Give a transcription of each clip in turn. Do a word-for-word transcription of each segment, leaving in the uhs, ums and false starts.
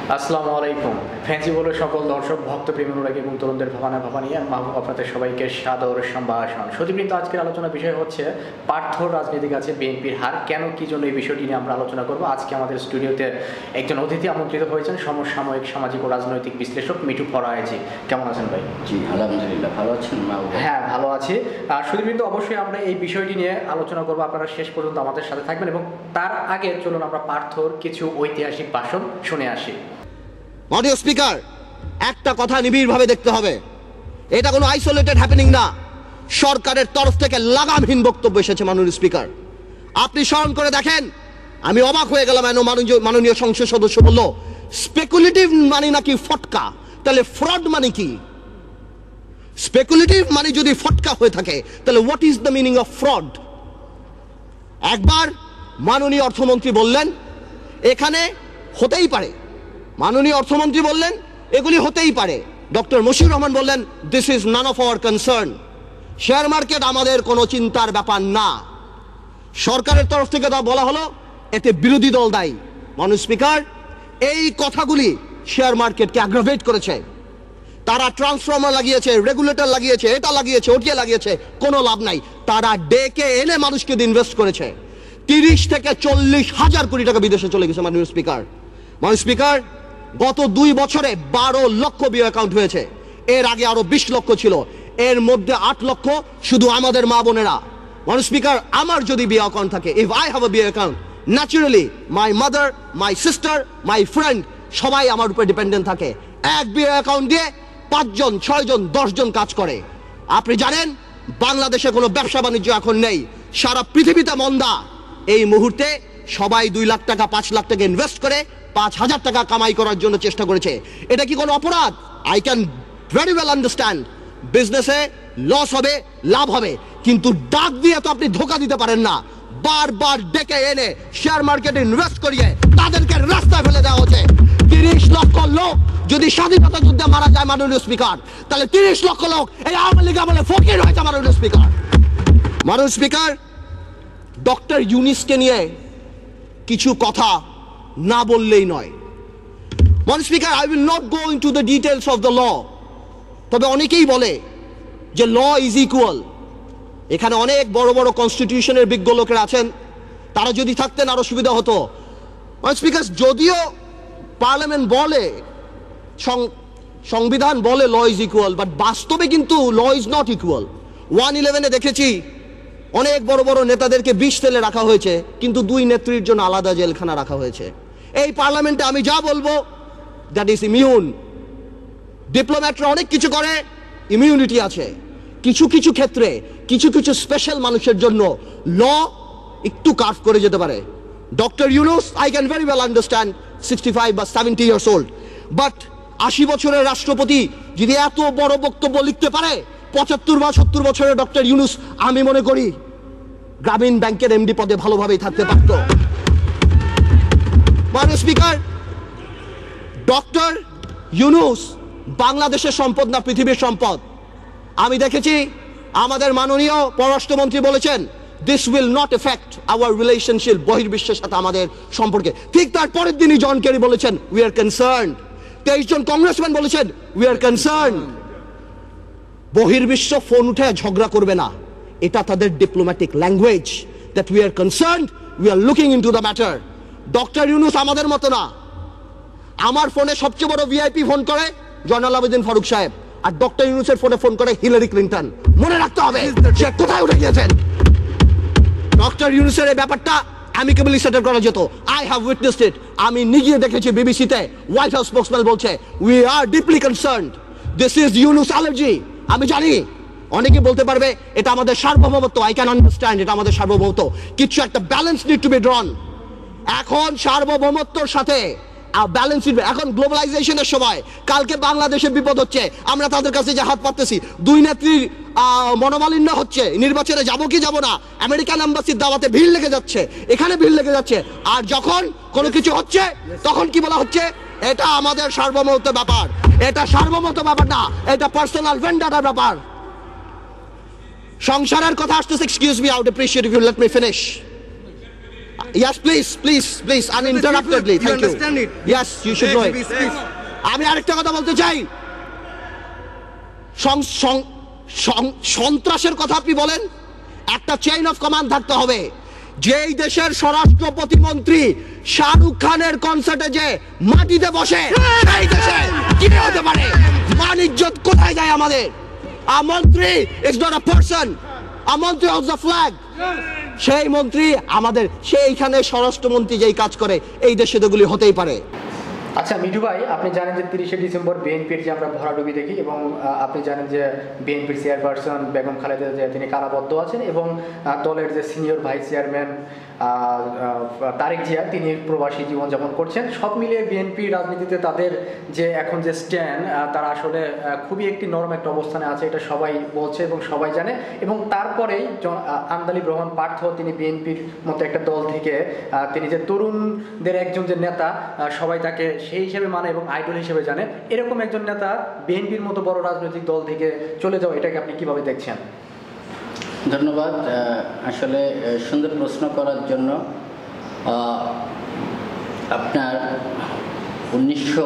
আসসালামু আলাইকুম। ফ্যান্সি বলে সকল দর্শক ভক্ত প্রেমী অনুরাগী এবং তরুণদের ভাবনা ভাবা নিয়ে মাহবুব আপনাদের সবাইকে সাদর সম্ভাষণ। সতীবৃন্দ, আজকের আলোচনার বিষয় হচ্ছে পার্থর রাজনীতিক আছে বিএনপির হার কেন, কি জন্য, এই বিষয়টি নিয়ে আমরা আলোচনা করব। আজকে আমাদের স্টুডিওতে একজন অতিথি আমন্ত্রিত হয়েছেন, সমসাময়িক সামাজিক ও রাজনৈতিক বিশ্লেষক মিঠু ফরায়েজি। কেমন আছেন ভাই? জি আলহামদুলিল্লাহ, ভালো আছেন? হ্যাঁ, ভালো আছি। আর সতীবৃন্দ, অবশ্যই আমরা এই বিষয়টি নিয়ে আলোচনা করবো, আপনারা শেষ পর্যন্ত আমাদের সাথে থাকবেন। এবং তার আগে চলুন আমরা পার্থর কিছু ঐতিহাসিক ভাষণ শুনে আসি। অডিও স্পিকার, একটা কথা নিবিড়ভাবে দেখতে হবে, এটা কোনো আইসোলেটেড হ্যাপেনিং না। সরকারের তরফ থেকে লাগামহীন বক্তব্য এসেছে মাননীয় স্পিকার। আপনি স্মরণ করে দেখেন, আমি অবাক হয়ে গেলাম মাননীয় সংসদ সদস্য বলল স্পেকুলেটিভ মানে নাকি ফটকা। তাহলে ফ্রড মানে কি? স্পেকুলেটিভ মানে যদি ফটকা হয়ে থাকে, তাহলে what is the meaning of fraud? একবার মাননীয় অর্থমন্ত্রী বললেন এখানে হতেই পারে, মাননীয় অর্থমন্ত্রী বললেন এগুলি হতেই পারে। ডক্টর মশিউর রহমান বললেন this is none of our concern, share market আমাদের কোনো চিন্তার ব্যাপার না। সরকারের তরফ থেকে তা বলা হলো এতে বিরোধী দল দায়ী। মাননীয় স্পিকার, এই কথাগুলি শেয়ার মার্কেটকে অ্যাগ্রাভেট করেছে। তারা ট্রান্সফর্মার লাগিয়েছে, রেগুলেটর লাগিয়েছে, এটা লাগিয়েছে, ওটিয়ে লাগিয়েছে, কোনো লাভ নাই। তারা ডেকে এনে মানুষকে ইনভেস্ট করেছে। তিরিশ থেকে চল্লিশ হাজার কোটি টাকা বিদেশে চলে গেছে। মাননীয় স্পিকার মাননীয় স্পিকার গত দুই বছরে বারো লক্ষ বিও অ্যাকাউন্ট হয়েছে। এর আগে আরো বিশ লক্ষ ছিল, এর মধ্যে আট লক্ষ শুধু আমাদের মা বোনেরা। মাননীয় স্পিকার, আমার যদি বিও অ্যাকাউন্ট থাকে, if I have a BO account, naturally my mother, my sister, my friend সবাই আমার উপরে ডিপেন্ডেন্ট থাকে। এক বিও অ্যাকাউন্ট দিয়ে পাঁচজন, ছয়জন, দশজন কাজ করে। আপনি জানেন বাংলাদেশে কোনো ব্যবসা বাণিজ্য এখন নেই, সারা পৃথিবীতে মন্দা। এই মুহূর্তে সবাই দুই লাখ টাকা, পাঁচ লাখ টাকা ইনভেস্ট করে পাঁচ হাজার টাকা কামাই করার জন্য চেষ্টা করেছে। এটা কি কোনো অপরাধ? I can very well understand বিজনেসে লস হবে, লাভ হবে, কিন্তু ডাক দিয়ে তো আপনি ধোকা দিতে পারেন না। বারবার ডেকে এনে শেয়ার মার্কেটে ইনভেস্ট করিয়ে তাদেরকে রাস্তায় ফেলে দেওয়া হচ্ছে। তিরিশ লক্ষ লোক যদি স্বাধীনতা যুদ্ধে মারা যায় মাননীয় স্পিকার, তাহলে তিরিশ লক্ষ লোক এই আওয়ামী লীগ আমলে ফকির হয়েছে। মাননীয় স্পিকার মাননীয় স্পিকার ডক্টর ইউনিসকে নিয়ে কিছু কথা না বললেই নয়। মাননীয় speaker, I will not go into the details of the law. তবে অনেকেই বলে যে ল ইজ ইকুয়াল। এখানে অনেক বড় বড় কনস্টিটিউশনের বিজ্ঞ লোকেরা আছেন, তারা যদি থাকতেন আরো সুবিধা হতো। মাননীয় স্পিকার, যদিও পার্লামেন্ট বলে, সংবিধান বলে ল ইজ ইকুয়াল, বাট বাস্তবে কিন্তু law is not equal. One ইলেভেনে দেখেছি অনেক বড় বড় নেতাদেরকে বিষ তেলে রাখা হয়েছে, কিন্তু দুই নেত্রীর জন্য আলাদা জেলখানা রাখা হয়েছে। এই পার্লামেন্টে আমি যা বলবো দ্যাট ইজ ইমিউন। ডিপ্লোম্যাটরা অনেক কিছু করে, ইমিউনিটি আছে। কিছু কিছু ক্ষেত্রে কিছু কিছু স্পেশাল মানুষের জন্য ল একটু কার্ভ করে যেতে পারে। Doctor Yunus, I can very well understand sixty five বা সেভেন্টি ইয়ার্স ওল্ড, বাট আশি বছরের রাষ্ট্রপতি যদি এত বড় বক্তব্য লিখতে পারে, পঁচাত্তর বা সত্তর বছরের ডক্টর ইউনুস আমি মনে করি গ্রামীণ ব্যাংকের এমডি পদে ভালোভাবেই থাকতে পারত। মাননীয় স্পিকার, ডক্টর ইউনুস বাংলাদেশের সম্পদ না পৃথিবীর সম্পদ। আমি দেখেছি আমাদের মাননীয় পররাষ্ট্রমন্ত্রী বলেছেন this will not effect our relationship, বহির্বিশ্বের সাথে আমাদের সম্পর্কে। ঠিক তার পরের দিনই জন কেরি বলেছেন উই আর কনসার্নড। তেইশ জন কংগ্রেসম্যান বলেছেন উই আর কনসার্নড। বহির্বিশ্ব ফোন উঠে ঝগড়া করবে না, এটা তাদের diplomatic language, that we are concerned, we are looking into the matter. Doctor Yunus আমাদের মতো না। আমার ফোনে সবচেয়ে বড় ভিআইপি ফোন করে জয়নাল আবেদিন ফারুক সাহেব, আর ডক্টর ইউনুসের ফোনে ফোন করে হিলারি ক্লিন্টন। মনে রাখতে হবে সে কোথায় উঠে গিয়েছেন। ডক্টর ইউনুসের এই ব্যাপারটা অ্যামিকেবলি সেটেল করা যেত। I have witnessed it. আমি নিজে দেখেছি বিবিসিতে হোয়াইট হাউস স্পোকসম্যান বলছে we are deeply concerned, this is Yunus allergy. আমি জানি অনেকে বলতে পারবে এটা আমাদের সার্বভৌমত্ব, আই ক্যান আন্ডারস্ট্যান্ড এটা আমাদের সার্বভৌমত্ব, কিছু একটা balance need to be drawn. এখন সার্বভৌমত্বর সাথে ব্যালেন্স, এখন গ্লোবালাইজেশনের সময়, কালকে বাংলাদেশের বিপদ হচ্ছে, আমরা তাদের কাছে যে হাত পাততেছি, দুই নেত্রীর মনোমালিন্য হচ্ছে, নির্বাচনে যাবো কি যাবো না, আমেরিকান এম্বাসির দাওয়াতে ভিড় লেগে যাচ্ছে, এখানে ভিড় লেগে যাচ্ছে, আর যখন কোনো কিছু হচ্ছে তখন কি বলা হচ্ছে এটা আমাদের সার্বভৌমত্ব ব্যাপার। এটা সার্বভৌমত্ব ব্যাপার না, এটা পার্সোনাল ভেন্ডাটার ব্যাপার। সংসারের কথা আসতেছে, excuse me, I would appreciate if you let me finish. Yes, please, please, please, uninterruptedly. You Thank you. understand it? Yes, you should know Let me it. speak. আমি আরেকটা কথা বলতে চাই। সং- সং- সং- সন্ত্রাসের কথা আপনি বলেন, একটা চেইন অফ কমান্ড থাকতে হবে। যেই দেশের স্বরাষ্ট্র প্রতিমন্ত্রী শাহরুখ খানের কনসার্টে যে মাটিতে বসে, সেই দেশে কি হতে পারে? মান ইজ্জত কোথায় যায় আমাদের? A mantri is not a person, a mantri of the flag. সেই মন্ত্রী আমাদের, সেইখানে স্বরাষ্ট্রমন্ত্রী যেই কাজ করে, এই দেশে তোগুলি হতেই পারে। আচ্ছা মিঠু ভাই, আপনি জানেন যে তিরিশে ডিসেম্বর বিএনপির যে আমরা ভরাডুবি দেখি, এবং আহ, আপনি জানেন যে বিএনপির চেয়ারপারসন বেগম খালেদা জিয়া তিনি কারাবদ্ধ আছেন, এবং আহ, দলের যে senior vice chairman Tarique Zia তিনি প্রবাসী জীবনযাপন করছেন। সব মিলিয়ে বিএনপি রাজনীতিতে তাদের যে এখন যে স্ট্যান্ড, তারা আসলে আহ, খুবই একটি নরম একটা অবস্থানে আছে, এটা সবাই বলছে এবং সবাই জানে। এবং তারপরেই জন- আহ, আন্দালিব রহমান পার্থ তিনি বিএনপির মতো একটা দল থেকে আহ, তিনি যে তরুণদের একজন যে নেতা, আহ, সবাই তাকে সেই হিসেবে মানে এবং আইডল হিসেবে জানে, এরকম একজন নেতা বিএনপির মতো বড় রাজনৈতিক দল থেকে চলে যাও, এটাকে আপনি কিভাবে দেখছেন? ধন্যবাদ। আহ, আসলে আহ, সুন্দর প্রশ্ন করার জন্য। আহ, আপনার উনিশশো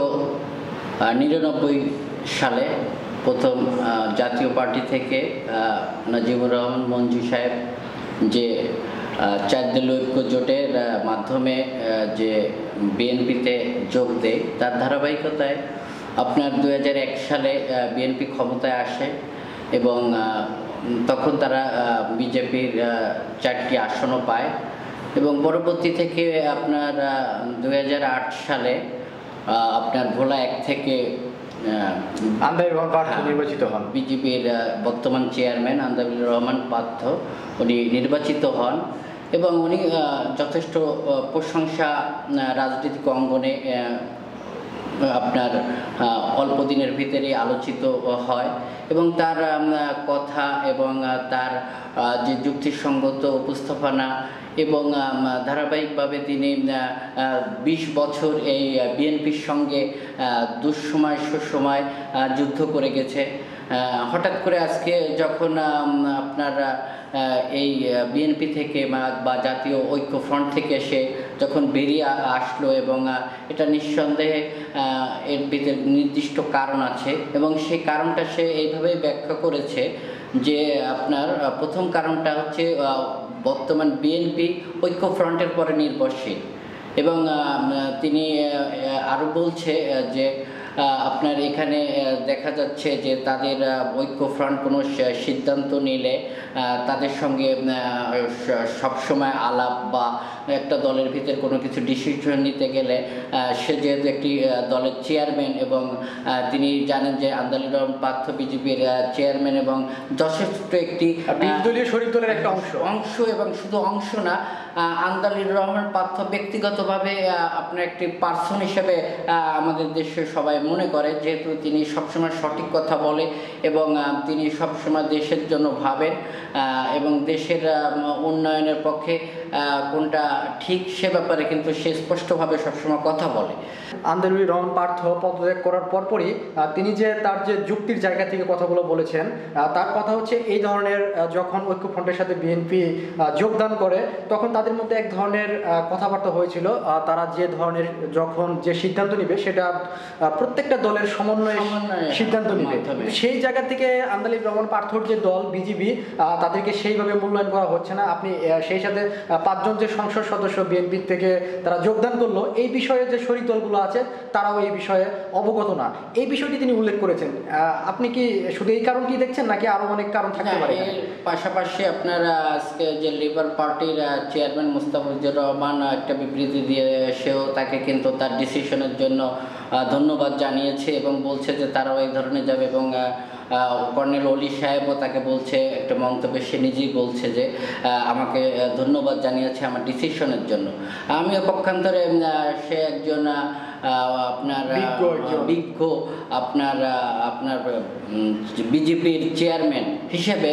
নিরানব্বই সালে প্রথম আহ, জাতীয় পার্টি থেকে আহ, নাজিবুর রহমান মঞ্জু সাহেব যে আহ, চার দলীয় ঐক্য জোটের আহ, মাধ্যমে আহ, যে বিএনপিতে যোগ দেয়, তার ধারাবাহিকতায় আপনার দুই হাজার এক সালে বিএনপি ক্ষমতায় আসে, এবং আহ, তখন তারা বিজেপির চারটি আসনও পায়, এবং পরবর্তী থেকে আপনার দুই হাজার আট সালে আহ, আপনার ভোলা এক থেকে আন্দালিব রহমান পার্থ নির্বাচিত হন। বিজেপির বর্তমান চেয়ারম্যান আন্দালিব রহমান পার্থ উনি নির্বাচিত হন, এবং উনি আহ, যথেষ্ট আহ, প্রশংসা আহ, রাজনৈতিক অঙ্গনে আহ, আপনার আহ, অল্প দিনের ভিতরেই আলোচিত হয়, এবং তার আম, কথা এবং আহ, তার আহ, যে যুক্তিসঙ্গত উপস্থাপনা, এবং আম, ধারাবাহিকভাবে তিনি বিশ বছর এই বিএনপির সঙ্গে আহ, দুঃসময় সুসময় আহ, যুদ্ধ করে গেছে। আহ, হঠাৎ করে আজকে যখন আম, আপনার আহ, এই বিএনপি থেকে বা- বা জাতীয় ঐক্য ফ্রন্ট থেকে সে যখন বেরিয়ে আ- আসলো, এবং আহ, এটা নিঃসন্দেহে আহ, এর ভিতরে নির্দিষ্ট কারণ আছে, এবং সেই কারণটা সে এইভাবেই ব্যাখ্যা করেছে যে আপনার আহ, প্রথম কারণটা হচ্ছে আহ, বর্তমান বিএনপি ঐক্য ফ্রন্টের পরে নির্ভরশীল, এবং আহ, তিনি আরও বলছে আহ, যে আহ, আপনার এখানে আহ, দেখা যাচ্ছে যে তাদের আহ, ঐক্য ফ্রন্ট কোনো সি- সিদ্ধান্ত নিলে আহ, তাদের সঙ্গে আহ, স- সবসময় আলাপ বা একটা দলের ভিতরে কোনো কিছু ডিসিশন নিতে গেলে আহ, সে যেহেতু একটি আহ, দলের চেয়ারম্যান, এবং আহ, তিনি জানেন যে আন্দালিব রহমান পার্থ বিজেপির চেয়ারম্যান, এবং যথেষ্ট একটি বিশ দলীয় শরিক দলের একটা অংশ অংশ এবং শুধু অংশ না, আহ, আন্দালিব রহমান পার্থ ব্যক্তিগতভাবে আহ, আপনার একটি পার্সন হিসেবে আহ, আমাদের দেশে সবাই মনে করে, যেহেতু তিনি সবসময় সঠিক কথা বলে, এবং আহ, তিনি সবসময় দেশের জন্য ভাবেন, আহ, এবং দেশের আহ, উন্নয়নের পক্ষে আহ, কোনটা ঠিক সে ব্যাপারে কিন্তু সে স্পষ্টভাবে সবসময় কথা বলে। আন্দালিব রহমান পার্থ পদত্যাগ করার পরপরই আহ, তিনি যে তার যে যুক্তির জায়গা থেকে কথাগুলো বলেছেন, আহ, তার কথা হচ্ছে এই ধরনের আহ, যখন ঐক্যফ্রন্টের সাথে বিএনপি যোগদান করে, তখন তাদের মধ্যে এক ধরনের আহ, কথাবার্তা হয়েছিল, আহ, তারা যে ধরনের যখন যে সিদ্ধান্ত নিবে সেটা আহ, প্রত্যেকটা দলের সমন্বয়ে সমন্বয়ে সিদ্ধান্ত নিবে। মাধ্যমে। সেই জায়গা থেকে আন্দালিব রহমান পার্থর যে দল বিজিবি, তাদেরকে সেইভাবে মূল্যায়ন করা হচ্ছে না। আপনি আহ, সেই সাথে আহ, পাঁচজন যে সংসদ সদস্য বিএনপি থেকে তারা যোগদান করলো, এই বিষয়ে যে শরিক দলগুলো আছে তারাও এই বিষয়ে অবগত না, এই বিষয়টি তিনি উল্লেখ করেছেন। আহ, আপনি কি শুধু এই কারণটি দেখছেন, নাকি আরো অনেক কারণ থাকতে পারে? এর পাশাপাশি আপনার আজকে যে লেবার পার্টির চেয়ারম্যান মুস্তাফিজুর রহমান একটা বিবৃতি দিয়ে সেও তাকে কিন্তু তার ডিসিশনের জন্য ধন্যবাদ জানিয়েছে, এবং বলছে যে তারাও এই ধরনের যাবে, এবং কর্নেল অলি সাহেবও তাকে বলছে একটা মন্তব্যে, সে নিজেই বলছে যে আমাকে ধন্যবাদ জানিয়েছে আমার ডিসিশনের জন্য। আমিও পক্ষান্তরে সে একজন আপনার বিজ্ঞ আপনার আপনার বিজেপির চেয়ারম্যান হিসেবে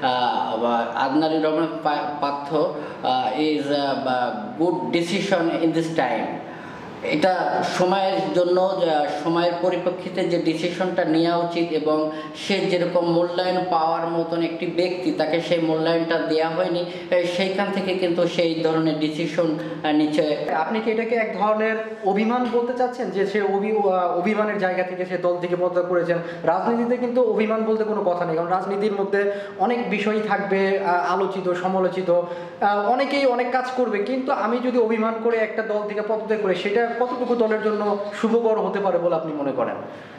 Andaleeb Rahman Partha is good decision in this time. এটা সময়ের জন্য সময়ের পরিপ্রেক্ষিতে যে ডিসিশনটা নেওয়া উচিত এবং সে যেরকম মূল্যায়ন পাওয়ার মতন একটি ব্যক্তি তাকে সেই মূল্যায়নটা দেওয়া হয়নি, সেইখান থেকে কিন্তু সেই ধরনের ডিসিশন নিচে। আপনি কি এটাকে এক ধরনের অভিমান বলতে চাচ্ছেন যে সে অভিমানের জায়গা থেকে সে দল থেকে পদত্যাগ করেছেন? রাজনীতিতে কিন্তু অভিমান বলতে কোনো কথা নেই, কারণ রাজনীতির মধ্যে অনেক বিষয় থাকবে আলোচিত সমালোচিত, অনেকেই অনেক কাজ করবে, কিন্তু আমি যদি অভিমান করে একটা দল থেকে পদত্যাগ করে সেটা কতটুকু দলের জন্য শুভকর হতে পারে বলে আপনি মনে করেন?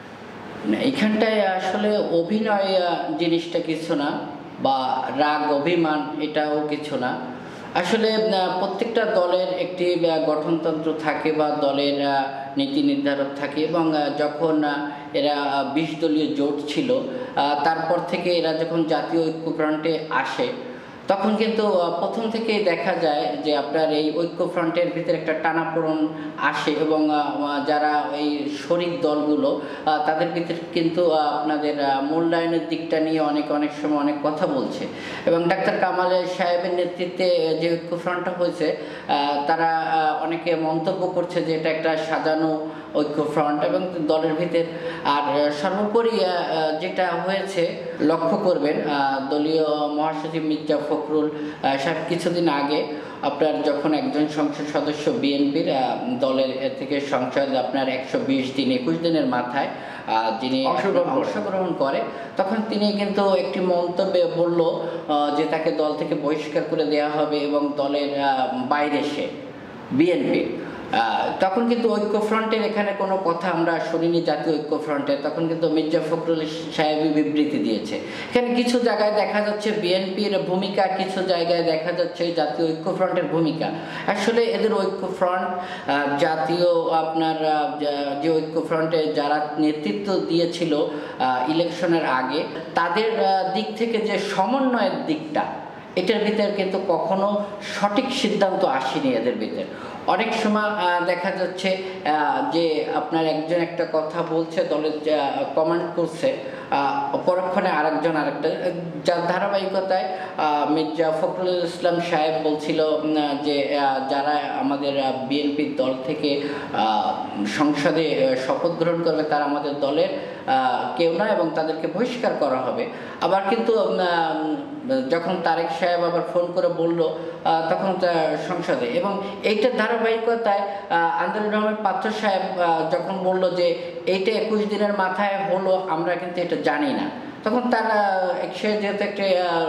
এইখানটায় আসলে অভিনয় জিনিসটা কিছু না, বা রাগ অভিমান এটাও কিছু না। আসলে প্রত্যেকটা দলের একটি গঠনতন্ত্র থাকে বা দলের নীতি নির্ধারক থাকে, এবং যখন এরা বিশ দলীয় জোট ছিল তারপর থেকে এরা যখন জাতীয় ঐক্যফ্রন্টে আসে তখন কিন্তু প্রথম থেকেই দেখা যায় যে আপনার এই ঐক্যফ্রন্টের ভিতরে একটা টানাপোড়েন আসে, এবং যারা এই শরিক দলগুলো তাদের ভিতরে কিন্তু আপনাদের মূল্যায়নের দিকটা নিয়ে অনেক অনেক সময় অনেক কথা বলছে। এবং ডাক্তার কামাল সাহেবের নেতৃত্বে যে ঐক্যফ্রন্টটা হয়েছে তারা অনেকে মন্তব্য করছে যে এটা একটা সাজানো ঐক্যফ্রন্ট এবং দলের ভিতর। আর সর্বোপরি যেটা হয়েছে লক্ষ্য করবেন, দলীয় মহাসচিব মির্জা ফখরুল সাহেব কিছুদিন আগে আপনার যখন একজন সংসদ সদস্য বিএনপির দলের থেকে সংসদ আপনার একশো বিশ দিন একুশ দিনের মাথায় যিনি অংশগ্রহণ করে, তখন তিনি কিন্তু একটি মন্তব্যে বলল যে তাকে দল থেকে বহিষ্কার করে দেওয়া হবে এবং দলের বাইরে সে বিএনপি। তখন কিন্তু ঐক্যফ্রন্টের এখানে কোনো কথা আমরা শুনিনি জাতীয় ঐক্যফ্রন্টের, তখন কিন্তু মির্জা ফখরুল সাহেবই বিবৃতি দিয়েছে। এখানে কিছু জায়গায় দেখা যাচ্ছে বিএনপির ভূমিকা, কিছু জায়গায় দেখা যাচ্ছে জাতীয় ঐক্যফ্রন্টের ভূমিকা। আসলে এদের ঐক্যফ্রন্ট জাতীয় আপনার যে ঐক্যফ্রন্টে যারা নেতৃত্ব দিয়েছিল ইলেকশনের আগে তাদের দিক থেকে যে সমন্বয়ের দিকটা, এটার ভিতরে কিন্তু কখনো সঠিক সিদ্ধান্ত আসেনি এদের ভিতরে। অনেক সময় দেখা যাচ্ছে যে আপনার একজন একটা কথা বলছে, দলের কমেন্ট করছে, পরক্ষণে আরেকজন আরেকটা, যার ধারাবাহিকতায় মির্জা ফখরুল ইসলাম সাহেব বলছিল যে যারা আমাদের বিএনপির দল থেকে সংসদে শপথ গ্রহণ করবে তারা আমাদের দলের কেউ না এবং তাদেরকে বহিষ্কার করা হবে। আবার কিন্তু যখন তারেক সাহেব আবার ফোন করে বলল তখন সংসদে, এবং এইটার ধারাবাহিকতায় আন্দালিব রহমান পার্থ সাহেব যখন বলল যে এইটা একুশ দিনের মাথায় হলো আমরা কিন্তু এটা জানি না, তখন তারা সে যেহেতু একটা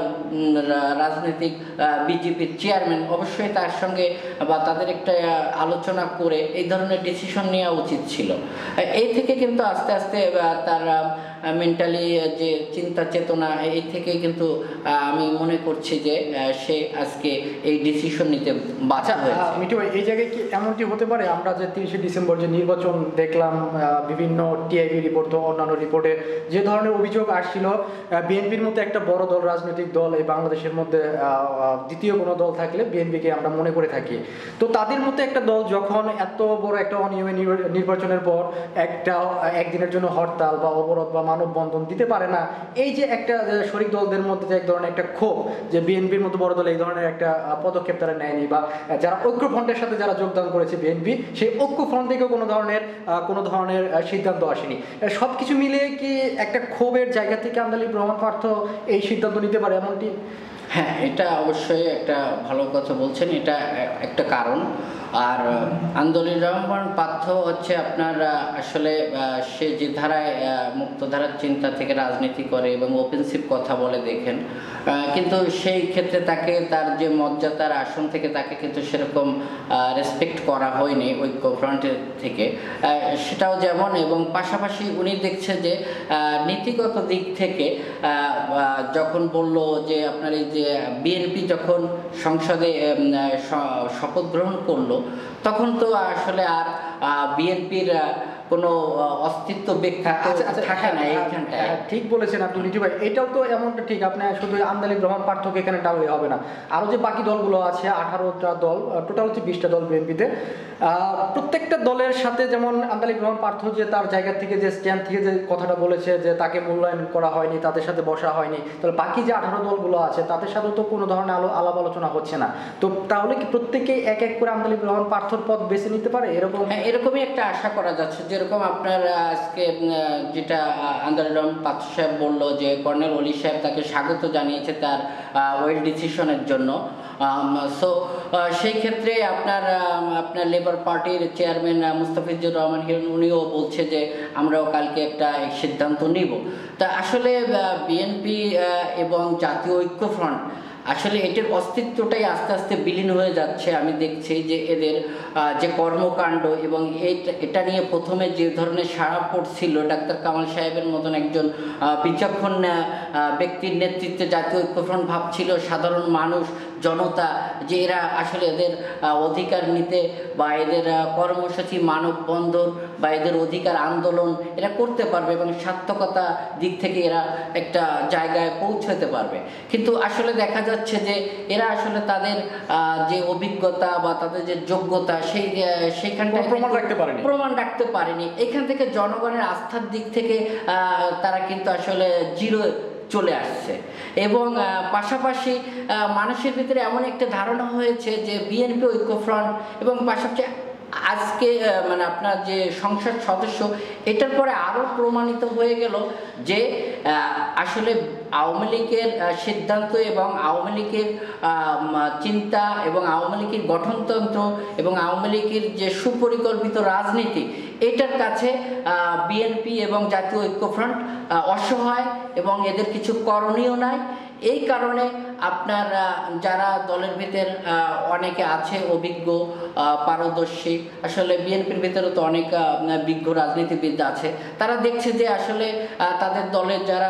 রাজনৈতিক বিজেপির চেয়ারম্যান, অবশ্যই তার সঙ্গে বা তাদের একটা আলোচনা করে এই ধরনের ডিসিশন নেওয়া উচিত ছিল। এই থেকে কিন্তু আস্তে আস্তে তার মেন্টালি যে চিন্তা চেতনা, এই থেকে কিন্তু আমি মনে করছি যে সে আজকে এই ডিসিশন নিতে বাধ্য হয়েছে। মিঠু ভাই, এই জায়গায় কি এমনটি হতে পারে আমরা যে তিরিশে ডিসেম্বর যে নির্বাচন দেখলাম, বিভিন্ন টিআইবি রিপোর্ট তো অন্যান্য রিপোর্টে যে ধরনের অভিযোগ আসছিল, বিএনপির মতো একটা বড় দল, রাজনৈতিক দল এই বাংলাদেশের মধ্যে দ্বিতীয় কোনো দল থাকলে বিএনপিকে আমরা মনে করে থাকি, তো তাদের মতো একটা দল যখন এত বড় একটা অনিয়মে নির্বাচনের পর একটা একদিনের জন্য হরতাল বা অবরোধ বা মানববন্ধন দিতে পারে না, এই যে একটা শরিক দলদের মধ্যে যে এক ধরনের একটা ক্ষোভ যে বিএনপির মতো বড় দল এই ধরনের একটা পদক্ষেপ তারা নেয়নি, বা যারা ঐক্যফ্রন্টের সাথে যারা যোগদান করেছে বিএনপি, সেই ঐক্যফ্রন্ট থেকেও কোনো ধরনের কোনো ধরনের সিদ্ধান্ত আসেনি, সব কিছু মিলিয়ে কি একটা ক্ষোভের জায়গা থেকে আন্দালিব রহমান পার্থ এই সিদ্ধান্ত নিতে পারে এমনটি? হ্যাঁ, এটা অবশ্যই একটা ভালো কথা বলছেন, এটা একটা কারণ। আর আন্দালিব রহমান পার্থ হচ্ছে আপনার আসলে সে যে ধারায় মুক্তধারার চিন্তা থেকে রাজনীতি করে এবং ওপেনসিভ কথা বলে দেখেন, কিন্তু সেই ক্ষেত্রে তাকে তার যে মর্যাদার আসন থেকে তাকে কিন্তু সেরকম রেসপেক্ট করা হয়নি ঐক্যফ্রন্টের থেকে, সেটাও যেমন। এবং পাশাপাশি উনি দেখছে যে নীতিগত দিক থেকে যখন বলল যে আপনার এই যে বিএনপি যখন সংসদে শপথ গ্রহণ করলো তখন তো আসলে আর বিএনপির কোনো অস্তিত্ব ব্যাখ্যা থাকে না এইখানটায়। ঠিক বলেছেন আপনি মিঠু ভাই, এটাও তো এমনটা ঠিক, আপনি শুধু আন্দালিব রহমান পার্থকে এখানে টানলে হবে না, আরও যে বাকি দলগুলো আছে আঠারোটা দল, টোটাল হচ্ছে বিশটা দল বিএনপিতে, প্রত্যেকটা দলের সাথে যেমন আন্দালিব রহমান পার্থ যে তার জায়গা থেকে যে স্ট্যান্ড থেকে যে কথাটা বলেছে যে তাকে মূল্যায়ন করা হয়নি, তাদের সাথে বসা হয়নি, তাহলে বাকি যে আঠারো দলগুলো আছে তাদের সাথেও তো কোনো ধরনের আলো আলাপ আলোচনা হচ্ছে না, তো তাহলে কি প্রত্যেকে এক এক করে আন্দালিব রহমান পার্থর পথ বেছে নিতে পারে এরকম? হ্যাঁ, এরকমই একটা আশা করা যাচ্ছে, যেরকম আপনার আজকে যেটা আন্দালিভ রহমান পাত্র সাহেব বললো যে কর্নেল ওলি সাহেব তাকে স্বাগত জানিয়েছে তার ওয়েল ডিসিশনের জন্য। সো সেই ক্ষেত্রে আপনার আপনার লেবার পার্টির চেয়ারম্যান মুস্তাফিজুর রহমান হিরণ উনিও বলছে যে আমরাও কালকে একটা সিদ্ধান্ত নিব। তা আসলে বিএনপি এবং জাতীয় ঐক্যফ্রন্ট আসলে এটার অস্তিত্বটাই আস্তে আস্তে বিলীন হয়ে যাচ্ছে। আমি দেখছি যে এদের যে কর্মকাণ্ড এবং এটা নিয়ে প্রথমে যে ধরনের সাড়া পড়ছিল ডাক্তার কামাল সাহেবের মতন একজন বিচক্ষণ ব্যক্তির নেতৃত্বে জাতীয় ঐক্যফ্রন্ট ভাবছিল সাধারণ মানুষ জনতা যে এরা আসলে এদের অধিকার নিতে বা এদের কর্মসূচি মানববন্ধন বা এদের অধিকার আন্দোলন এরা করতে পারবে এবং সার্থকতা দিক থেকে এরা একটা জায়গায় পৌঁছতে পারবে। কিন্তু আসলে দেখা যাচ্ছে যে এরা আসলে তাদের যে অভিজ্ঞতা বা তাদের যে যোগ্যতা সেই সেইখানটা প্রমাণ রাখতে পারেনি প্রমাণ রাখতে পারেনি এখান থেকে জনগণের আস্থার দিক থেকে তারা কিন্তু আসলে জিরো চলে আসছে। এবং পাশাপাশি মানুষের ভিতরে এমন একটা ধারণা হয়েছে যে বিএনপি ঐক্যফ্রন্ট এবং পাশাপাশি আজকে মানে আপনার যে সংসদ সদস্য এটার পরে আরও প্রমাণিত হয়ে গেল যে আসলে আওয়ামী লীগের সিদ্ধান্ত এবং আওয়ামী লীগের চিন্তা এবং আওয়ামী লীগের গঠনতন্ত্র এবং আওয়ামী লীগের যে সুপরিকল্পিত রাজনীতি এটার কাছে বিএনপি এবং জাতীয় ঐক্যফ্রন্ট অসহায় এবং এদের কিছু করণীয় নাই। এই কারণে আপনার যারা দলের ভিতর অনেকে আছে অভিজ্ঞ পারদর্শী, আসলে বিএনপির ভিতরে তো অনেক বিজ্ঞ রাজনীতিবিদ আছে, তারা দেখছে যে আসলে তাদের দলের যারা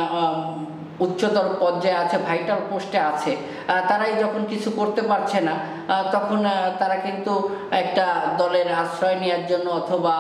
উচ্চতর পর্যায়ে আছে ভাইটাল পোস্টে আছে তারাই যখন কিছু করতে পারছে না তখন তারা কিন্তু একটা দলের আশ্রয় নেওয়ার জন্য অথবা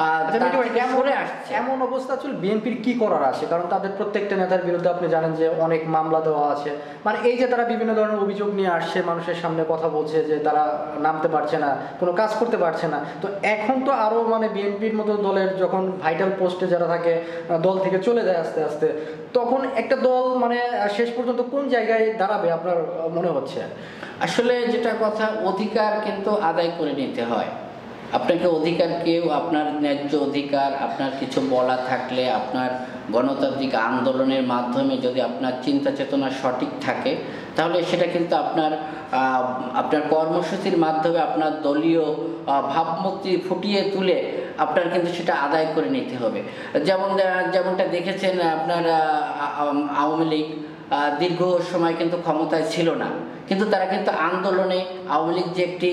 এমন অবস্থা আসলে বিএনপির কি করার আছে, কারণ তাদের প্রত্যেকটা নেতার বিরুদ্ধে আপনি জানেন যে অনেক মামলা দেওয়া আছে। মানে এই যে তারা বিভিন্ন ধরনের অভিযোগ নিয়ে আসছে, মানুষের সামনে কথা বলছে যে তারা নামতে পারছে না, কোনো কাজ করতে পারছে না। তো এখন তো আরও মানে বিএনপির মতো দলের যখন ভাইটাল পোস্টে যারা থাকে দল থেকে চলে যায় আস্তে আস্তে, তখন একটা দল মানে শেষ পর্যন্ত কোন জায়গায় দাঁড়াবে আপনার মনে হচ্ছে? আসলে যেটা কথা, অধিকার কিন্তু আদায় করে নিতে হয়। আপনাকে অধিকার কেউ আপনার ন্যায্য অধিকার আপনার কিছু বলা থাকলে আপনার গণতান্ত্রিক আন্দোলনের মাধ্যমে যদি আপনার চিন্তা চেতনা সঠিক থাকে তাহলে সেটা কিন্তু আপনার আপনার কর্মসূচির মাধ্যমে আপনার দলীয় ভাবমূর্তি ফুটিয়ে তুলে আপনার কিন্তু সেটা আদায় করে নিতে হবে। যেমন যেমনটা দেখেছেন আপনার আওয়ামী লীগ দীর্ঘ সময় কিন্তু ক্ষমতায় ছিল না, কিন্তু তারা কিন্তু আন্দোলনে আওয়ামী লীগ যে একটি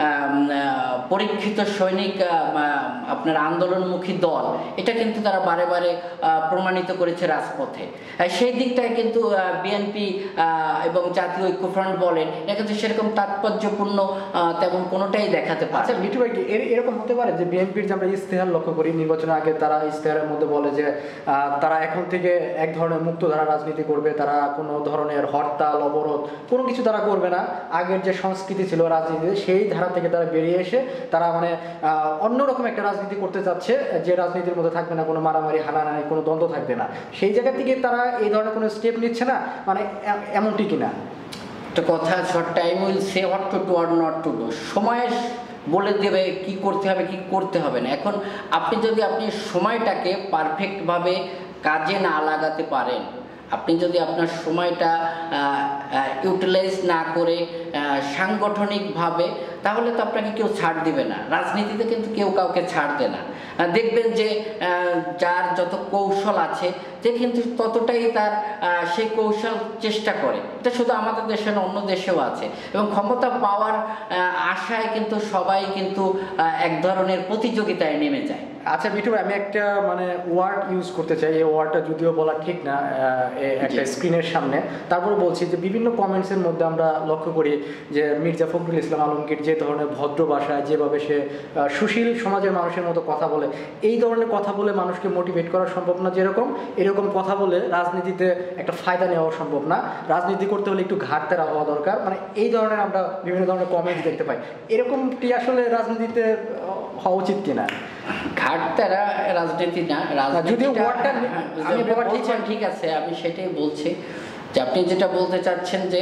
পরীক্ষিত সৈনিক আপনার আন্দোলনমুখী দল এটা কিন্তু তারা বারে বারে প্রমাণিত করেছে রাজপথে। সেই দিকটায় কিন্তু বিএনপি এবং জাতীয় ঐক্যফ্রন্ট বলেন এটা কিন্তু সেরকম তাৎপর্যপূর্ণ তেমন কোনোটাই দেখাতে পারে। আচ্ছা মিঠু ভাই, এরকম হতে পারে যে বিএনপির যে আমরা ইশতেহার লক্ষ্য করি নির্বাচনের আগে, তারা ইশতেহারের মধ্যে বলে যে তারা এখন থেকে এক ধরনের মুক্তধারা রাজনীতি করবে, তারা কোনো ধরনের হরতাল অবরোধ কোনো কিছু তারা করবে না, আগের যে সংস্কৃতি ছিল রাজনীতিতে সেই ধারা থেকে তারা বেরিয়ে এসে তারা মানে অন্যরকম একটা রাজনীতি করতে চাচ্ছে, যে রাজনীতির মধ্যে থাকবে না কোনো মারামারি হানাহানি, কোনো দ্বন্দ্ব থাকবে না। সেই জায়গা থেকে তারা এই ধরনের কোনো স্টেপ নিচ্ছে না, মানে এমনটি কিনা? একটা কথা, short time will say what to do or not to do. সময়ের বলে দেবে কি করতে হবে কি করতে হবে না। এখন আপনি যদি আপনি সময়টাকে পারফেক্টভাবে কাজে না লাগাতে পারেন, আপনি যদি আপনার সময়টা ইউটিলাইজ না করে সাংগঠনিকভাবে, তাহলে তো আপনাকে কেউ ছাড় দিবে না। রাজনীতিতে কিন্তু কেউ কাউকে ছাড় দেয় না। দেখবেন যে যার যত কৌশল আছে যে কিন্তু ততটাই তার সেই কৌশল চেষ্টা করে। এটা শুধু আমাদের দেশে না, অন্য দেশেও আছে। এবং ক্ষমতা পাওয়ার আশায় কিন্তু সবাই কিন্তু এক ধরনের প্রতিযোগিতায় নেমে যায়। আচ্ছা মিঠু ভাই, আমি একটা মানে ওয়ার্ড ইউজ করতে চাই, এই ওয়ার্ডটা যদিও বলা ঠিক না একটা স্ক্রিনের সামনে, তারপর বলছি যে বিভিন্ন কমেন্টসের মধ্যে আমরা লক্ষ্য করি যে মির্জা ফখরুল ইসলাম আলমগীর যে ধরনের ভদ্র ভাষায় যেভাবে সে সুশীল সমাজের মানুষের মতো কথা বলে, এই ধরনের কথা বলে মানুষকে মোটিভেট করা সম্ভব না। যেরকম এরকম কথা বলে রাজনীতিতে একটা ফায়দা নেওয়া সম্ভব না, রাজনীতি করতে হলে একটু ঘাটতেরা হওয়া দরকার, মানে এই ধরনের আমরা বিভিন্ন ধরনের কমেন্টস দেখতে পাই। এরকমটি আসলে রাজনীতিতে হওয়া উচিত কিনা? ঘাটতেরা রাজনীতি না, যদিও ওয়ার্ডটা আমি ঠিক আছে, আমি সেটাই বলছি যে আপনি যেটা বলতে চাচ্ছেন যে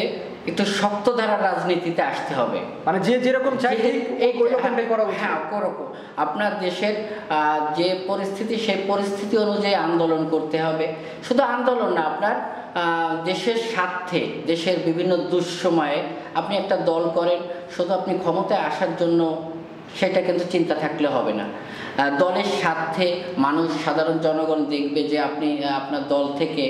একটু শক্ত ধারার রাজনীতিতে আসতে হবে। মানে যে যেরকম চাই এই ওইরকমটাই করা উচিত। হ্যাঁ, ওরকম আপনার দেশের যে পরিস্থিতি সেই পরিস্থিতি অনুযায়ী আন্দোলন করতে হবে। শুধু আন্দোলন না, আপনার দেশের স্বার্থে, দেশের বিভিন্ন দুঃসময়ে আপনি একটা দল করেন শুধু আপনি ক্ষমতায় আসার জন্য, সেটা কিন্তু চিন্তা থাকলে হবে না। দলের স্বার্থে মানুষ, সাধারণ জনগণ দেখবে যে আপনি আপনার দল থেকে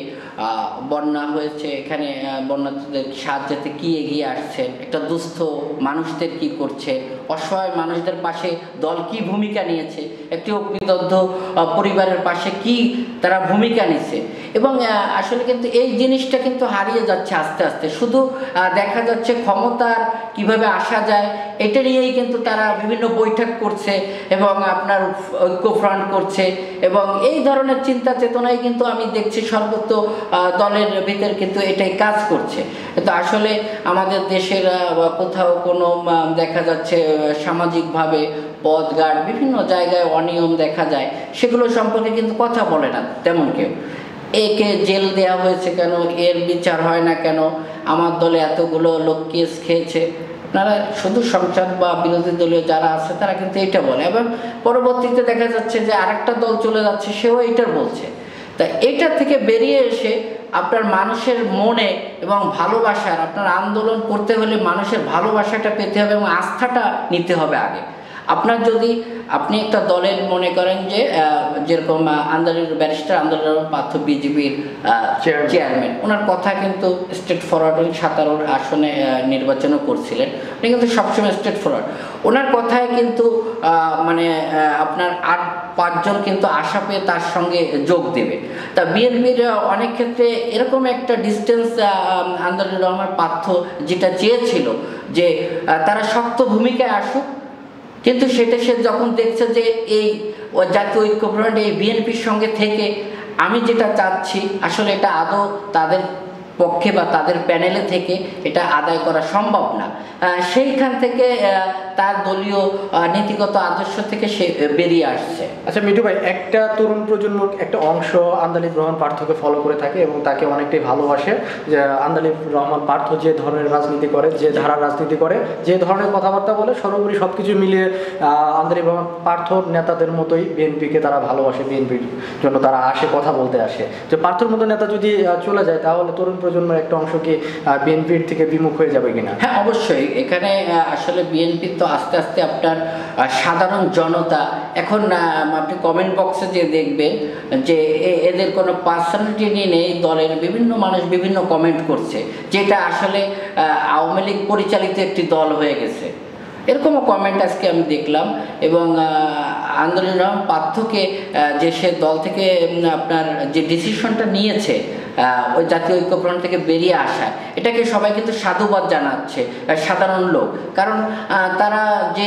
বন্যা হয়েছে, এখানে বন্যাদের সাহায্যতে কি এগিয়ে আসছেন, একটা দুস্থ মানুষদের কি করছে, অসহায় মানুষদের পাশে দল কি ভূমিকা নিয়েছে, একটি অগ্নিদগ্ধ পরিবারের পাশে কি তারা ভূমিকা নিচ্ছে। এবং আসলে কিন্তু এই জিনিসটা কিন্তু হারিয়ে যাচ্ছে আস্তে আস্তে। শুধু দেখা যাচ্ছে ক্ষমতার কিভাবে আসা যায় এটা নিয়েই কিন্তু তারা বিভিন্ন বৈঠক করছে এবং আপনার ঐক্যফ্রন্ট করছে, এবং এই ধরনের চিন্তা চেতনায় কিন্তু আমি দেখছি সর্বত্র দলের ভিতর কিন্তু এটাই কাজ করছে। তো আসলে আমাদের দেশের কোথাও কোনো দেখা যাচ্ছে সামাজিকভাবে পদঘাট বিভিন্ন জায়গায় অনিয়ম দেখা যায়, সেগুলো সম্পর্কে কিন্তু কথা বলে না তেমন কেউ। একে জেল দেওয়া হয়েছে কেন, এর বিচার হয় না কেন, আমার দলে এতগুলো লোক কেস খেয়েছে, আপনারা শুধু সংসদ বা বিরোধী দলীয় যারা আছে তারা কিন্তু এটা বলে, এবং পরবর্তীতে দেখা যাচ্ছে যে আরেকটা দল চলে যাচ্ছে সেও এইটার বলছে। তা এটা থেকে বেরিয়ে এসে আপনার মানুষের মনে এবং ভালোবাসার, আপনার আন্দোলন করতে হলে মানুষের ভালোবাসাটা পেতে হবে এবং আস্থাটা নিতে হবে আগে। আপনার যদি আপনি একটা দলের মনে করেন যে যেরকম আন্দালিভ ব্যারিস্টার আন্দালিভ পার্থ বিজেপির চেয়ারম্যান, ওনার কথা কিন্তু স্টেট ফরওয়ার্ড, উনি সাতারোর আসনে নির্বাচনও করছিলেন, উনি কিন্তু সবসময় স্টেট ফরওয়ার্ড। ওনার কথায় কিন্তু মানে আপনার আট পাঁচজন কিন্তু আশা পেয়ে তার সঙ্গে যোগ দেবে। তা বিএনপির অনেক ক্ষেত্রে এরকম একটা ডিস্টেন্স আন্দালিভ রহমান পার্থ যেটা চেয়েছিল যে তারা শক্ত ভূমিকায় আসুক, কিন্তু সেটা সে যখন দেখছে যে এই জাতীয় ঐক্যফ্রন্ট এই বিএনপির সঙ্গে থেকে আমি যেটা চাচ্ছি আসলে এটা আদৌ তাদের পক্ষে বা তাদের প্যানেলে থেকে এটা আদায় করা সম্ভব না, সেইখান থেকে তার দলীয় নীতিগত আদর্শ থেকে সে বেরিয়ে আসছে। আচ্ছা মিঠু ভাই, একটা তরুণ প্রজন্ম একটা অংশ আন্দালিভ রহমান পার্থকে ফলো করে থাকে এবং তাকে অনেকটাই ভালোবাসে, যে আন্দালিভ রহমান পার্থ যে ধরনের রাজনীতি করে, যে ধারার রাজনীতি করে, যে ধরনের কথাবার্তা বলে, সর্বোপরি সব কিছু মিলিয়ে আন্দালিভ রহমান পার্থর নেতাদের মতোই বিএনপিকে তারা ভালোবাসে, বিএনপির জন্য তারা আসে, কথা বলতে আসে। যে পার্থর মতো নেতা যদি চলে যায় তাহলে তরুণ প্রজন্মের একটা অংশ কি বিএনপির থেকে বিমুখ হয়ে যাবে কিনা? হ্যাঁ, অবশ্যই। এখানে আসলে বিএনপির তো আস্তে আস্তে আপনার সাধারণ জনতা এখন আপনি কমেন্ট বক্সে যে দেখবেন যে এদের কোনো পার্সোনালিটি নিয়ে নেই, দলের বিভিন্ন মানুষ বিভিন্ন কমেন্ট করছে, যেটা আসলে আওয়ামী লীগ পরিচালিত একটি দল হয়ে গেছে, এরকমও কমেন্ট আজকে আমি দেখলাম। এবং আন্দালিভ রহমান পার্থকে যে সে দল থেকে আপনার যে ডিসিশনটা নিয়েছে ওই জাতীয় ঐক্যফ্রন্ট থেকে বেরিয়ে আসা, এটাকে সবাই কিন্তু সাধুবাদ জানাচ্ছে সাধারণ লোক। কারণ তারা যে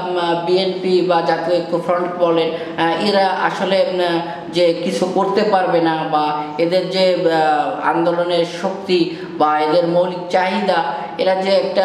বিএনপি বা জাতীয় ঐক্যফ্রন্ট বলেন, এরা আসলে যে কিছু করতে পারবে না, বা এদের যে আন্দোলনের শক্তি বা এদের মৌলিক চাহিদা, এরা যে একটা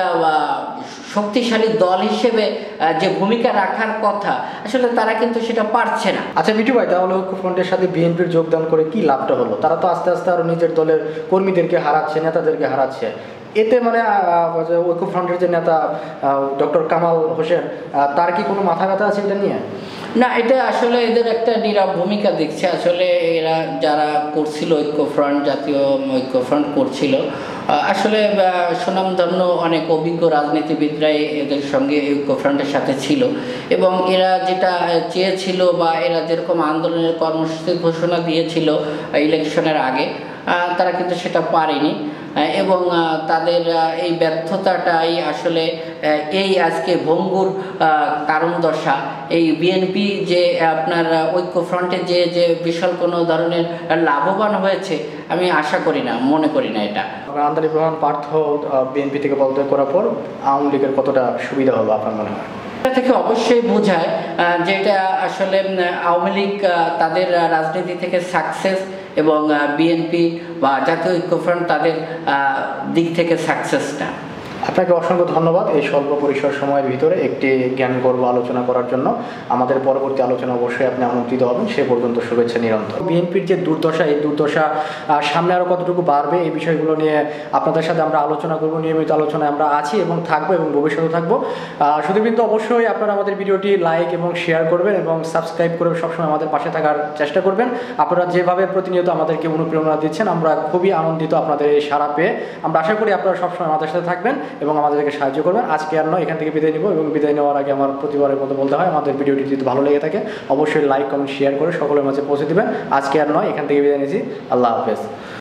শক্তিশালী দল হিসেবে যে ভূমিকা রাখার কথা আসলে তারা কিন্তু সেটা পারছে না। আচ্ছা মিঠু ভাই, তাহলে ঐক্যফ্রন্টের সাথে বিএনপির যোগদান করে কি লাভটা হলো? তারা তো আস্তে আস্তে আরো নিজের দলের কর্মীদেরকে হারাচ্ছে, নেতাদেরকে হারাচ্ছে। এতে মানে ঐক্যফ্রন্টের যে নেতা ডক্টর কামাল হোসেন, তার কি কোনো মাথা ব্যথা আছে এটা নিয়ে? না, এটা আসলে এদের একটা নীরব ভূমিকা দেখছে। আসলে এরা যারা করছিল ঐক্যফ্রন্ট, জাতীয় ঐক্যফ্রন্ট করছিল, আসলে সুনামধন্য অনেক অভিজ্ঞ রাজনীতিবিদরাই এদের সঙ্গে ঐক্যফ্রন্টের সাথে ছিল, এবং এরা যেটা চেয়েছিল বা এরা যেরকম আন্দোলনের কর্মসূচি ঘোষণা দিয়েছিল ইলেকশনের আগে, তারা কিন্তু সেটা পারেনি। এবং তাদের এই ব্যর্থতাটাই আসলে এই আজকে ভঙ্গুর কারণ দশা। এই বিএনপি যে আপনার ঐক্যফ্রন্টে যে যে বিশাল কোনো ধরনের লাভবান হয়েছে আমি আশা করি না, মনে করি না এটা। আন্দালিভ রহমান পার্থ বিএনপি থেকে পদত্যাগ করার পর আওয়ামী লীগের কতটা সুবিধা হলো আপনার মনে হয়? এটা থেকে অবশ্যই বোঝায় যেটা আসলে আওয়ামী লীগ তাদের রাজনীতি থেকে সাকসেস এবং বিএনপি বা জাতীয় ঐক্যফ্রন্ট তাদের দিক থেকে সাকসেস না। আপনাকে অসংখ্য ধন্যবাদ এই স্বল্প পরিসর সময়ের ভিতরে একটি জ্ঞান গর্ব আলোচনা করার জন্য। আমাদের পরবর্তী আলোচনা অবশ্যই আপনি আমন্ত্রিত হবেন। সে পর্যন্ত শুভেচ্ছা নিরন্তর। বিএনপির যে দুর্দশা, এই দুর্দশা সামনে আরও কতটুকু বাড়বে, এই বিষয়গুলো নিয়ে আপনাদের সাথে আমরা আলোচনা করব। নিয়মিত আলোচনায় আমরা আছি এবং থাকবো এবং ভবিষ্যতে থাকবো। শুধু কিন্তু অবশ্যই আপনারা আমাদের ভিডিওটি লাইক এবং শেয়ার করবেন এবং সাবস্ক্রাইব করে সবসময় আমাদের পাশে থাকার চেষ্টা করবেন। আপনারা যেভাবে প্রতিনিয়ত আমাদেরকে অনুপ্রেরণা দিচ্ছেন, আমরা খুবই আনন্দিত আপনাদের এই সাড়া পেয়ে। আমরা আশা করি আপনারা সবসময় আমাদের সাথে থাকবেন এবং আমাদেরকে সাহায্য করবেন। আজকে আর নয়, এখান থেকে বিদায় নিব এবং বিদায় নেওয়ার আগে আমার প্রতিবারের মতো বলতে হয়, আমাদের ভিডিওটি যদি ভালো লেগে থাকে অবশ্যই লাইক কমেন্ট শেয়ার করে সকলের মাঝে পৌঁছে দেবেন। আজকে আর নয়, এখান থেকে বিদায় নিয়েছি। আল্লাহ হাফেজ।